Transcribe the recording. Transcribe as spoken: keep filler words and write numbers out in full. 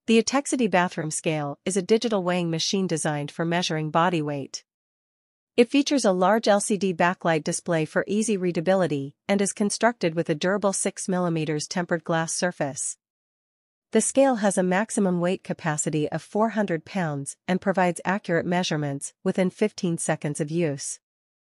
The Etekcity bathroom scale is a digital weighing machine designed for measuring body weight. It features a large L C D backlight display for easy readability and is constructed with a durable six millimeter tempered glass surface. The scale has a maximum weight capacity of four hundred pounds and provides accurate measurements within fifteen seconds of use.